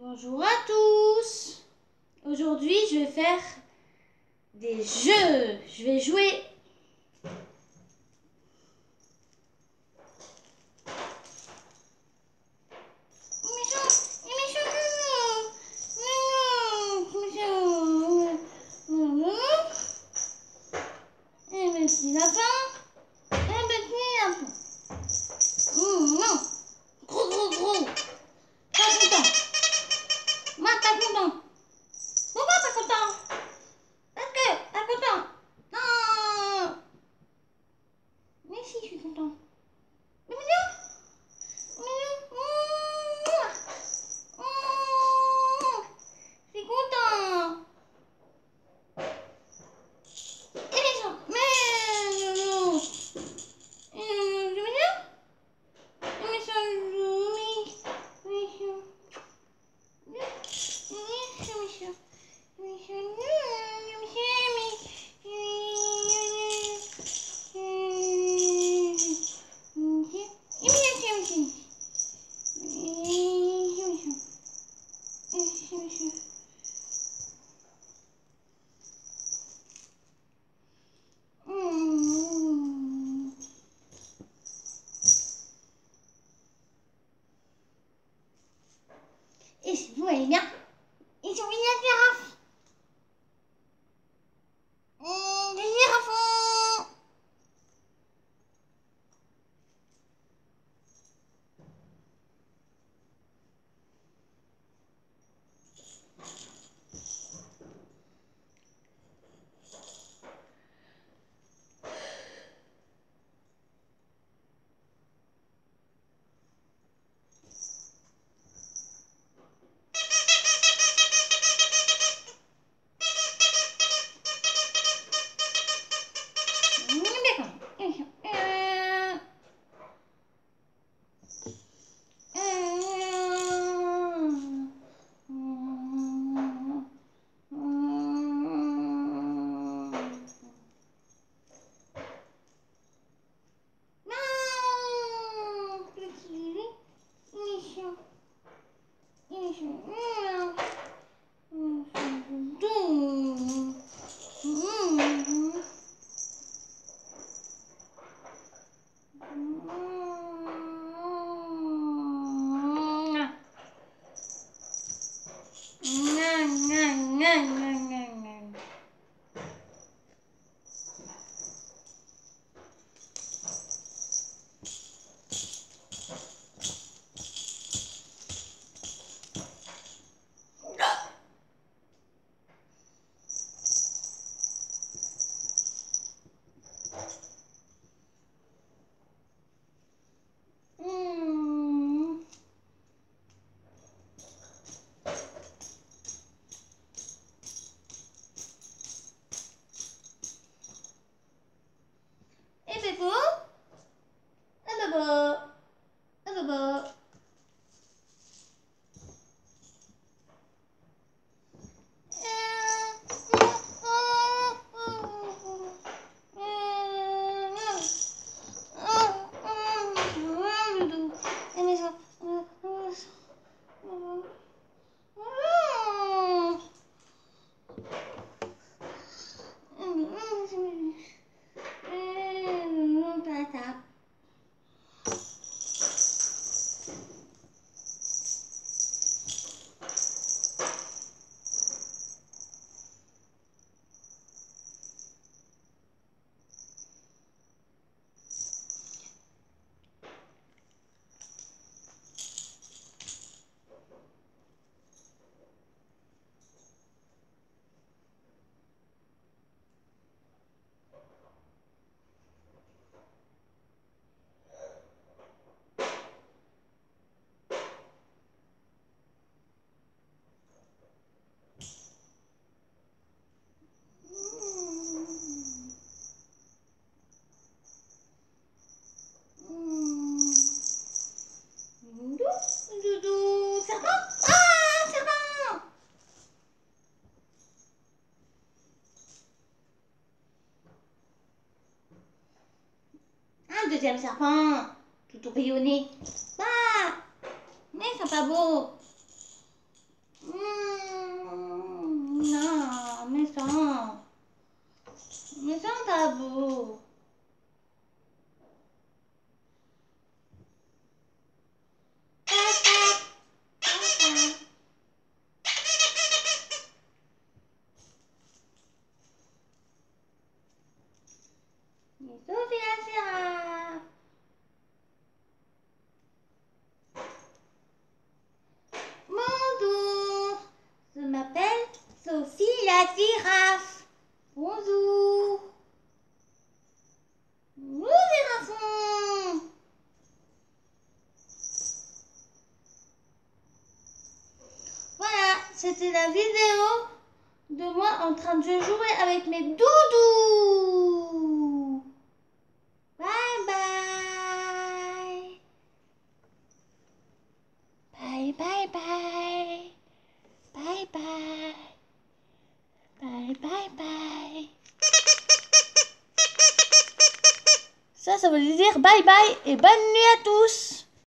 Bonjour à tous. Aujourd'hui, je vais faire des jeux. Je vais jouer. Un petit lapin. Un petit lapin. Non. Gros. Pas content. Moi, pas content. Pourquoi pas content? Parce que pas content. Non. Mais si, je suis content. Mais mignon. Je suis content. Et méchant. Mais non. Je suis mignon. Et si vous allez bien, ils sont bien les girafes. Les girafes. Deuxième serpent, tout rayonné. Ah, mais c'est pas beau. girafe. Bonjour. Bonjour, girafon. Voilà, c'était la vidéo de moi en train de jouer avec mes doudous. Bye bye. Bye bye bye. Bye bye. Bye bye bye. Ça veut dire bye bye et bonne nuit à tous.